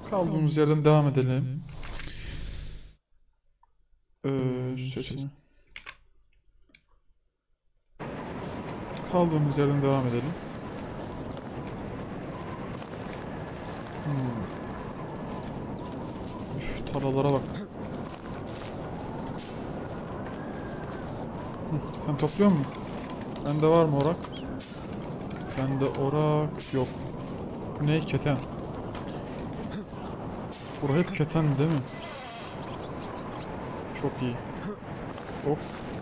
Kaldığımız yerden devam edelim. Sesini. Kaldığımız yerden devam edelim. Üf, tarlalara bak. Sen topluyor musun? Bende var mı orak? Bende orak yok. Bu ne? Keten. Burası hep keten değil mi? Çok iyi. Hop.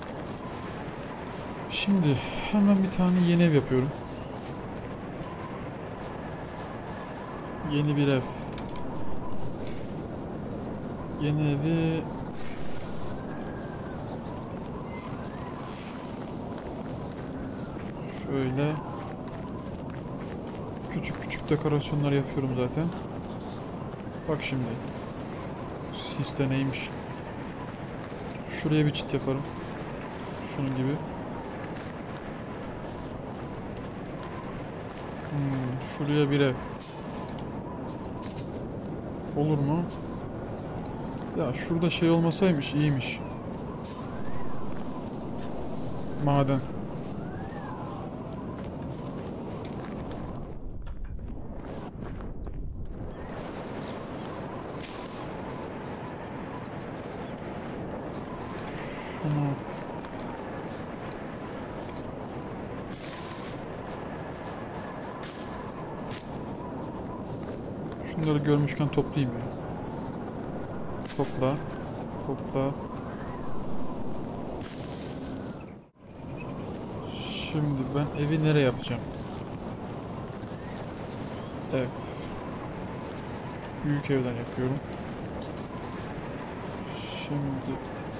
Şimdi hemen bir tane yeni ev yapıyorum. Yeni bir ev. Yeni evi... Şöyle... Küçük küçük dekorasyonlar yapıyorum zaten. Bak şimdi. Siste neymiş? Şuraya bir çit yaparım. Şunun gibi. Şuraya bir ev. Olur mu? Ya şurada şey olmasaymış, iyiymiş. Maden. Şunu. Şunları görmüşken toplayayım ya. Topla. Topla. Şimdi ben evi nereye yapacağım? Ev. Büyük evden yapıyorum. Şimdi...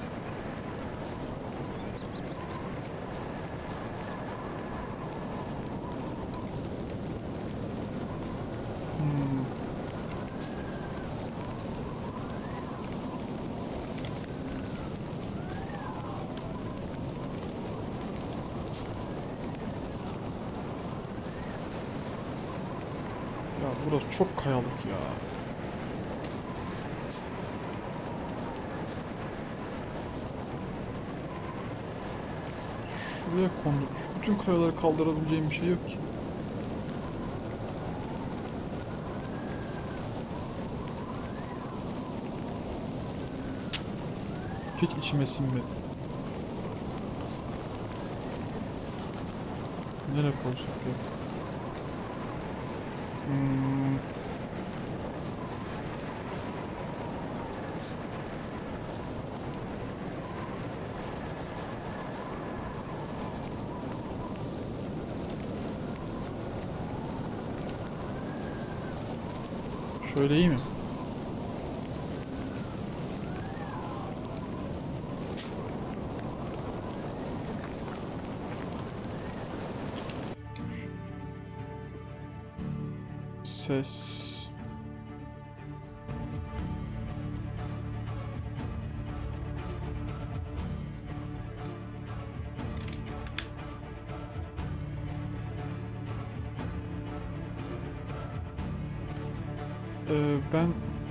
Ya burası çok kayalık ya. Şuraya kondu. Şu bütün kayaları kaldırabileceğim bir şey yok ki. Hiç içime sinmedi. Nereye koysak ya? Şöyle iyi mi? Ses. Ben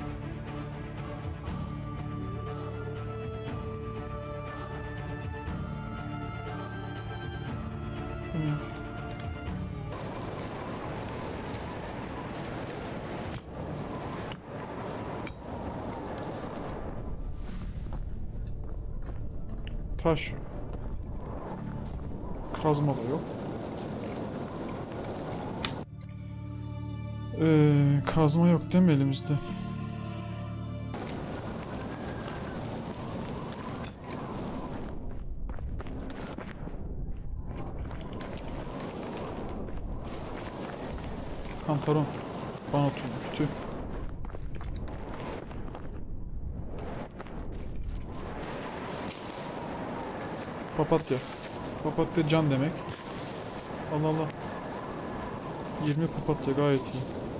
taş, kazma da yok. Kazma yok değil mi elimizde? Kantaron, banotu, kütü. Papatya. Papatya can demek. Allah Allah. 20 papatya gayet iyi.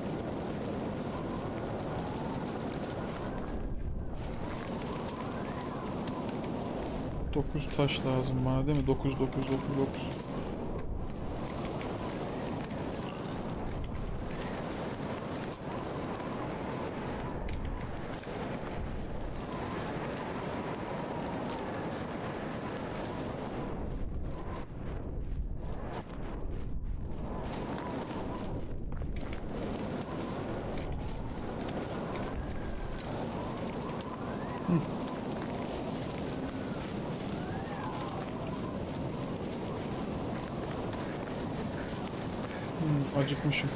Dokuz taş lazım bana değil mi? 9 9 9 9. Acıkmışım.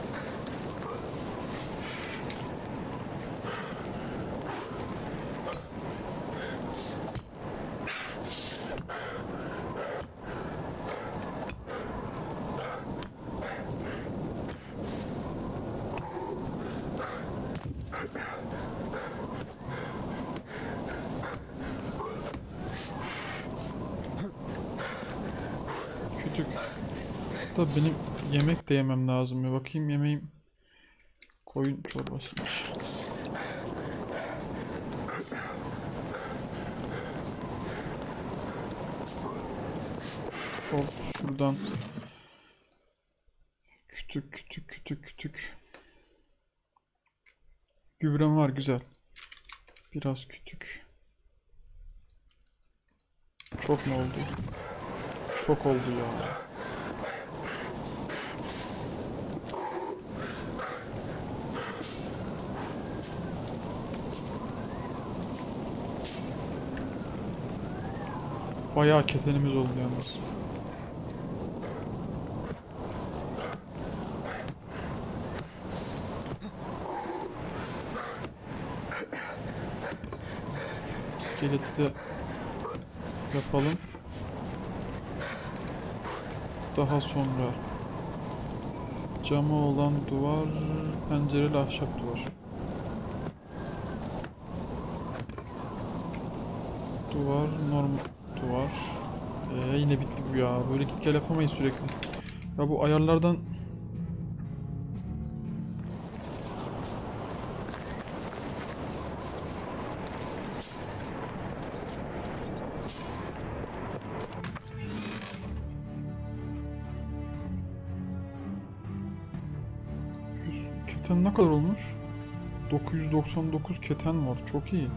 Kütük. Da benim yemek de yemem lazım ya. Bakayım yemeğim. Koyun çorbasıymış. Hop şuradan. Kütük kütük kütük kütük. Gübrem var, güzel. Biraz kütük. Çok mu oldu? Çok oldu ya. Bayağı ketenimiz oldu yalnız. Şu iskeleti de yapalım. Daha sonra camı olan duvar, pencereli ahşap duvar. Duvar, normal duvar. Yine bitti bu ya. Böyle git gel yapamayız sürekli. Ya bu ayarlardan keten ne kadar olmuş? 999 keten var. Çok iyi.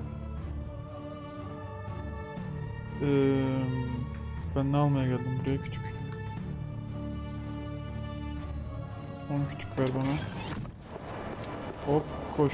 Ben ne almaya geldim buraya? Kütük. 10 kütük ver bana. Hop koş.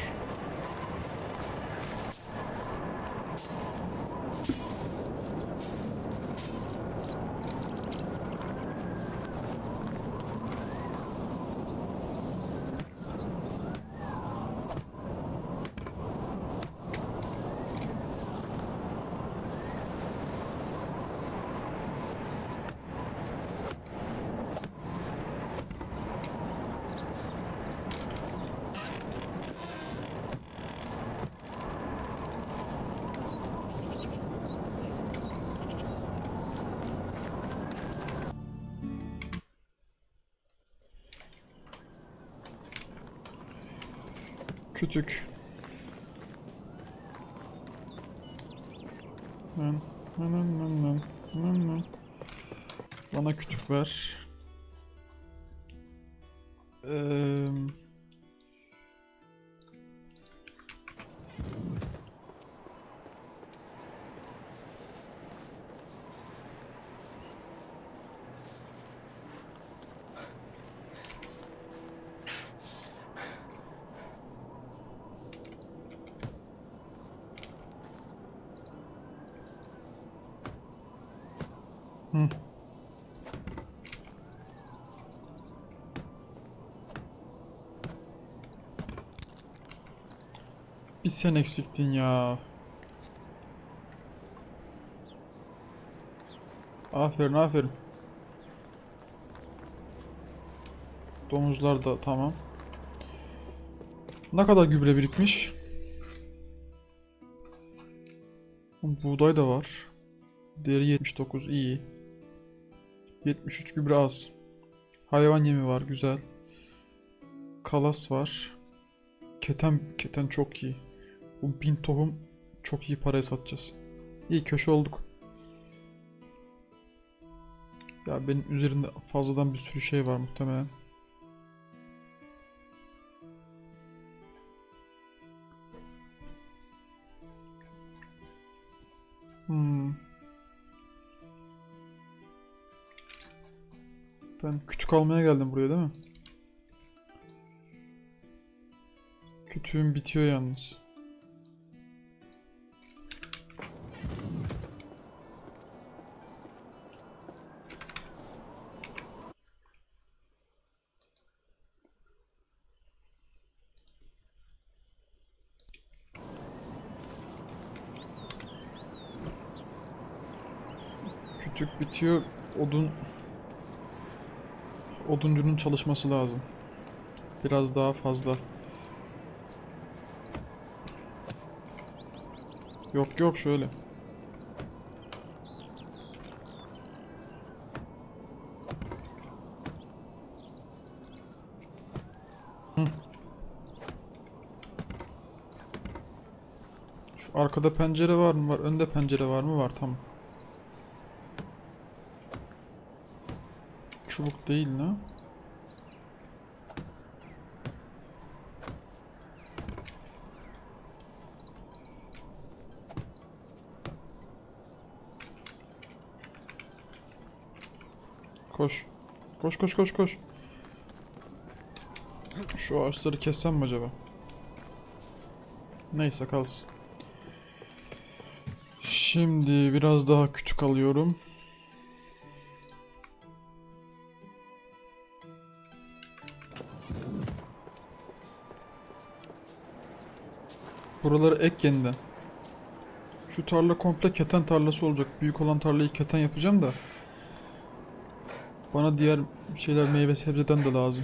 Kütük. Nan, nan, nan, nan, nan, nan, nan. Bana kütük ver. Eee Hı. Bir sen eksiktin ya. Aferin aferin. Domuzlar da tamam. Ne kadar gübre birikmiş? Buğday da var. Diğeri 79, iyi. 73 gübre az. Hayvan yemi var, güzel. Kalas var. Keten çok iyi. Bu 1000 tohum çok iyi paraya satacağız. İyi köşe olduk. Ya benim üzerinde fazladan bir sürü şey var muhtemelen. Ben kütük almaya geldim buraya değil mi? Kütüğüm bitiyor yalnız. Kütük bitiyor. Oduncunun çalışması lazım. Biraz daha fazla. Yok yok, şöyle. Hı. Şu arkada pencere var mı? Var. Önde pencere var mı? Var, tamam. Çubuk değil ne? Koş. Koş koş koş koş. Şu ağaçları kessem mi acaba? Neyse, kalsın. Şimdi biraz daha kütük alıyorum. Buraları ek yeniden. Şu tarla komple keten tarlası olacak. Büyük olan tarlayı keten yapacağım da. Bana diğer şeyler, meyve sebzeden de lazım.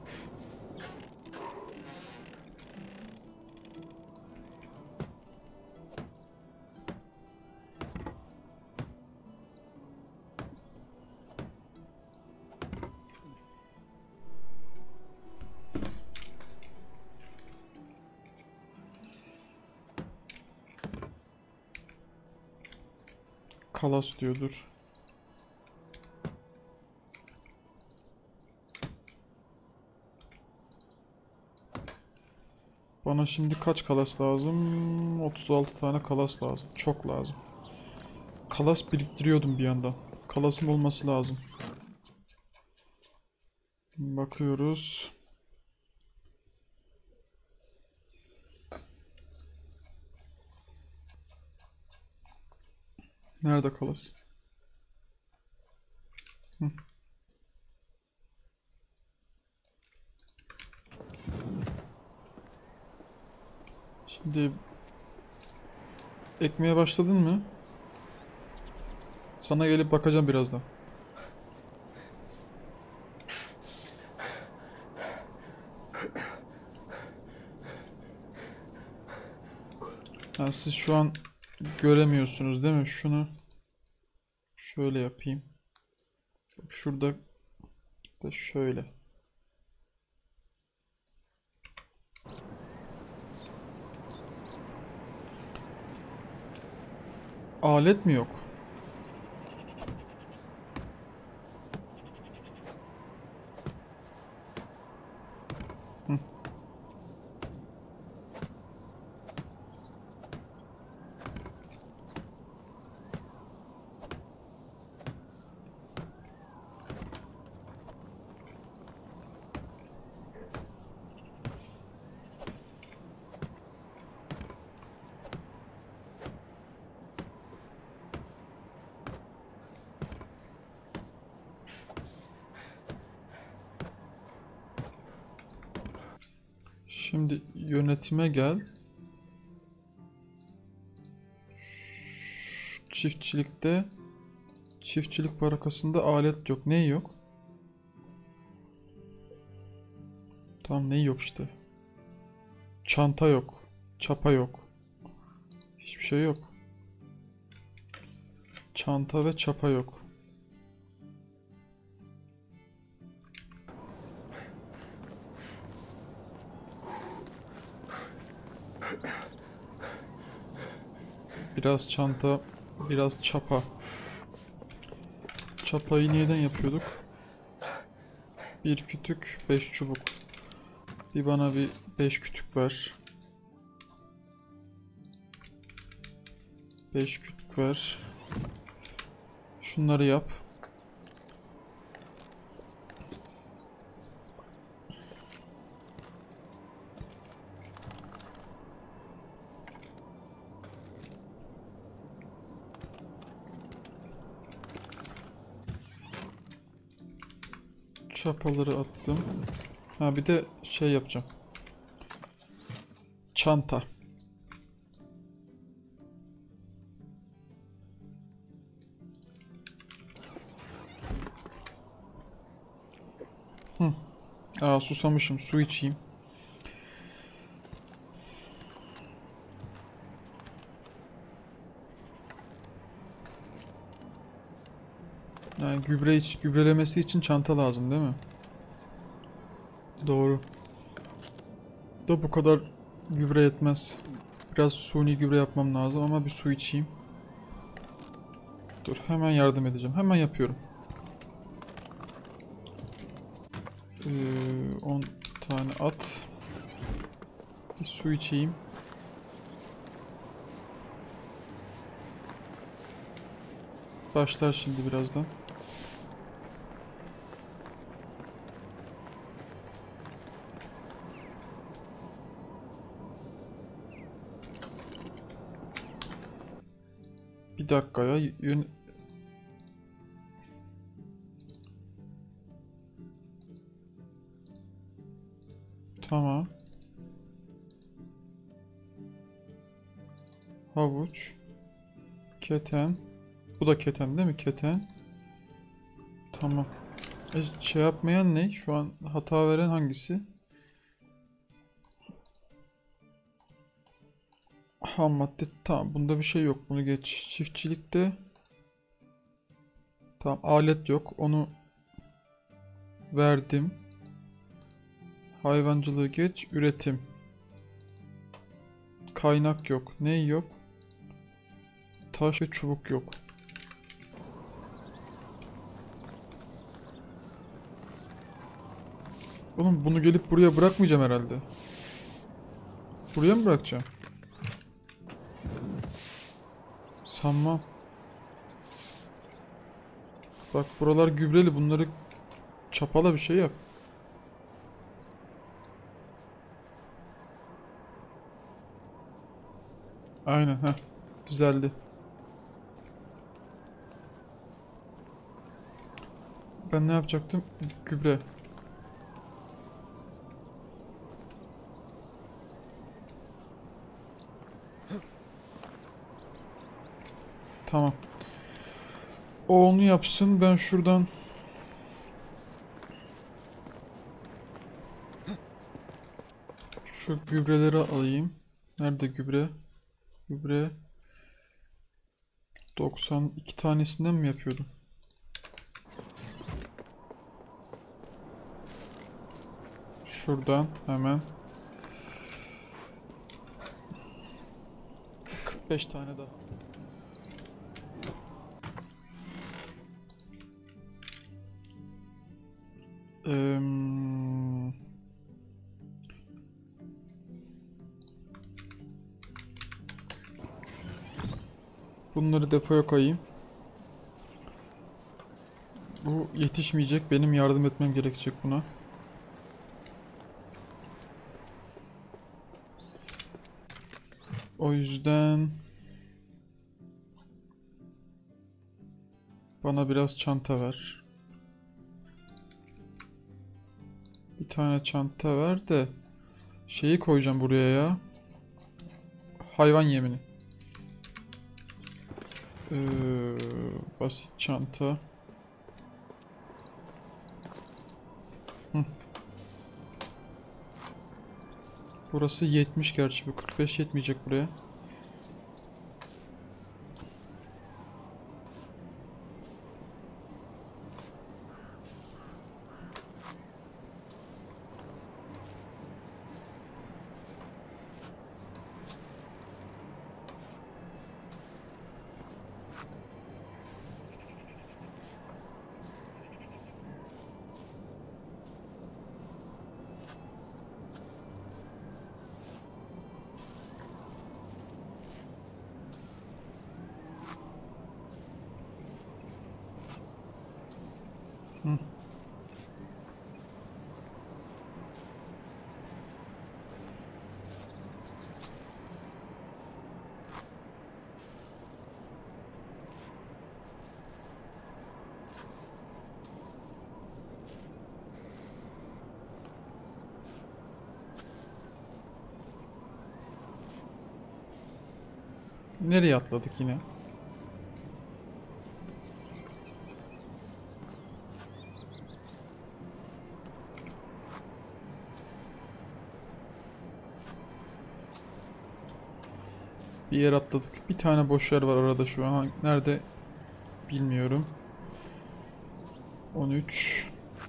Kalas diyordur. Bana şimdi kaç kalas lazım? 36 tane kalas lazım. Çok lazım. Kalas biriktiriyordum bir yandan. Kalasım olması lazım. Bakıyoruz. Nerede kalas? Hı. Şimdi ekmeye başladın mı? Sana gelip bakacağım birazdan. Ha, siz şu an göremiyorsunuz değil mi? Şunu şöyle yapayım. Şurada da şöyle. Alet mi yok? Hı. Şimdi yönetime gel. Çiftçilikte, çiftçilik barakasında alet yok. Neyi yok? Tamam, neyi yok işte. Çanta yok. Çapa yok. Hiçbir şey yok. Çanta ve çapa yok. Biraz çanta, biraz çapa. Çapayı neyden yapıyorduk? Bir kütük, 5 çubuk. Bir bana bir 5 kütük ver. 5 kütük ver. Şunları yap. Çapaları attım. Ha, bir de şey yapacağım. Çanta. Hı. Aa, susamışım. Su içeyim. Yani gübrelemesi için çanta lazım değil mi? Doğru. Da bu kadar gübre yetmez. Biraz suni gübre yapmam lazım ama bir su içeyim. Dur, hemen yardım edeceğim. Hemen yapıyorum. 10 tane at. Bir su içeyim. Başlar şimdi birazdan. Bir dakika ya. Tamam. Havuç. Keten. Bu da keten değil mi? Keten. Tamam. Şey yapmayan ne? Şu an hata veren hangisi? Ham madde. Tamam. Bunda bir şey yok. Bunu geç. Çiftçilikte. Tamam. Alet yok. Onu verdim. Hayvancılığı geç. Üretim. Kaynak yok. Ne yok? Taş ve çubuk yok. Oğlum bunu gelip buraya bırakmayacağım herhalde. Buraya mı bırakacağım? Sanmam. Bak buralar gübreli. Bunları çapala bir şey yap. Aynen, ha. Düzeldi. Ben ne yapacaktım? Gübre. Tamam. O onu yapsın. Ben şuradan şu gübreleri alayım. Nerede gübre? Gübre 92 tanesinden mi yapıyordum? Şuradan hemen 45 tane daha. Bunları depoya koyayım. Bu yetişmeyecek. Benim yardım etmem gerekecek buna. O yüzden bana biraz çanta ver. Bir tane çanta ver de şeyi koyacağım buraya ya. Hayvan yemini. Basit çanta. Hı. Burası 70 gerçi, bu 45 yetmeyecek buraya. Hı. Nereye atladık yine? Bir yer atladık. Bir tane boş yer var arada şu an. Nerede bilmiyorum. 13.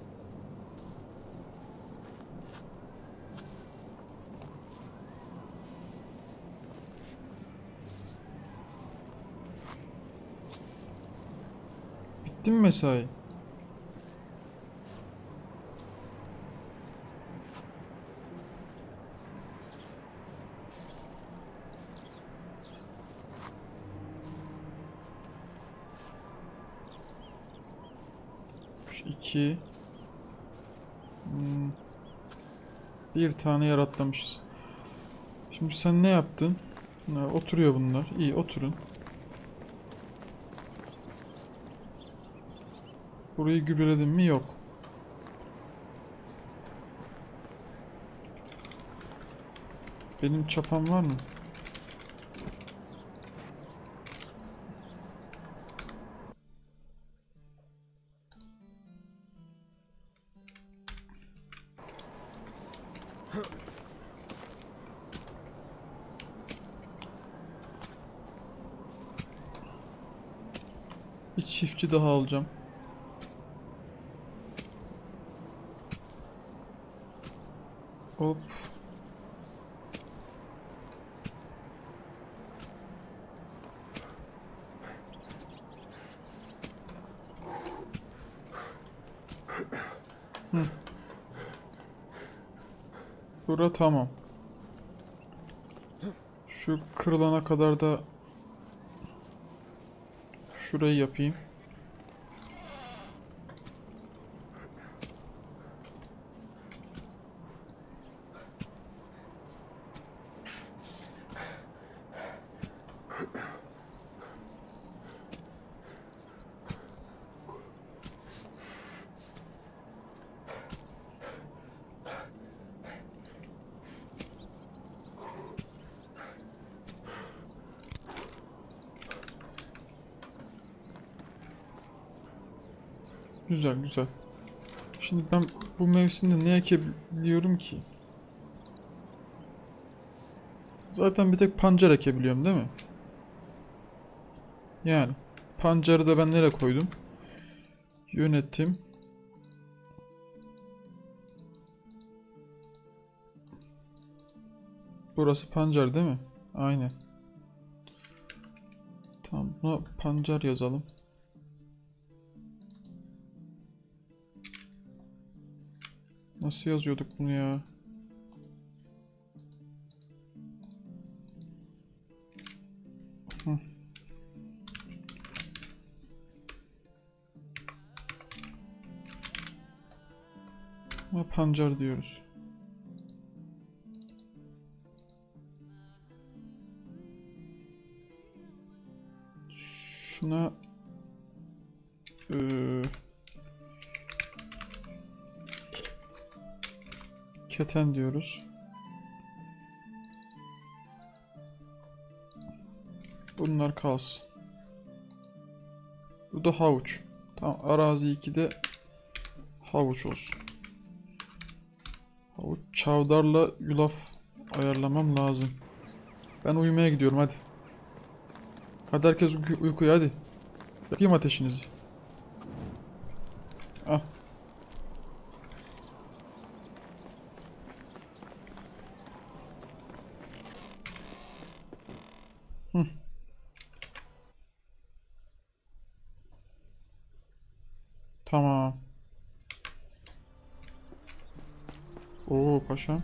Bitti mi mesai? Şu 2. Bir tane yer atlamışız. Şimdi sen ne yaptın? Ha, oturuyor bunlar. İyi, oturun. Burayı gübreledim mi? Yok. Benim çapam var mı? Bir çiftçi daha alacağım. Hop. Hı. Bura tamam. Şu kırılana kadar da şurayı yapayım. Güzel güzel. Şimdi ben bu mevsimde ne ekebiliyorum ki? Zaten bir tek pancar ekebiliyorum değil mi? Yani pancarı da ben nereye koydum? Yönetim. Burası pancar değil mi? Aynen. Tamam, buna pancar yazalım. Nasıl yazıyorduk bunu ya? Hı. Ama pancar diyoruz. Şuna keten diyoruz. Bunlar kalsın. Bu da havuç. Tamam, arazi 2'de havuç olsun. Havuç çavdarla yulaf ayarlamam lazım. Ben uyumaya gidiyorum hadi. Hadi herkes uykuya hadi. Yakayım ateşinizi. Ah. Hı. Tamam. Oo paşam.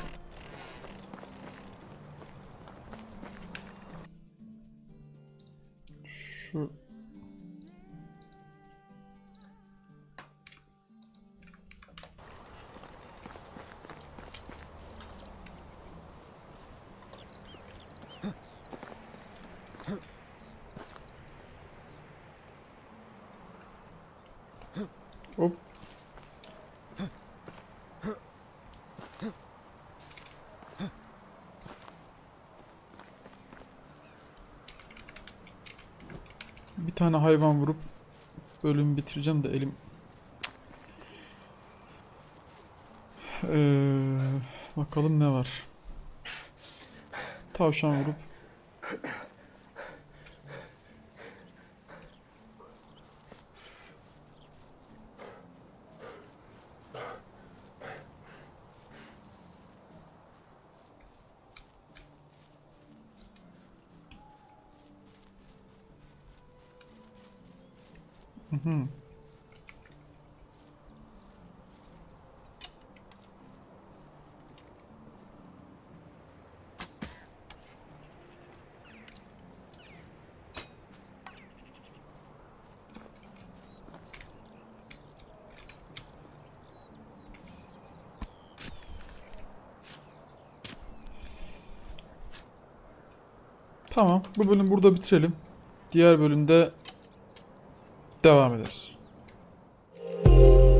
Şu hop. Bir tane hayvan vurup bölümü bitireceğim de elim. Bakalım ne var. Tavşan vurup Hı. Tamam. Bu bölüm burada bitirelim. Diğer bölümde devam ederiz.